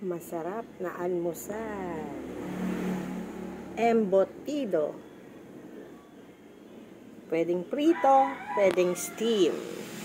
Masarap na almusal. Embutido. Pwedeng prito, pwedeng steam.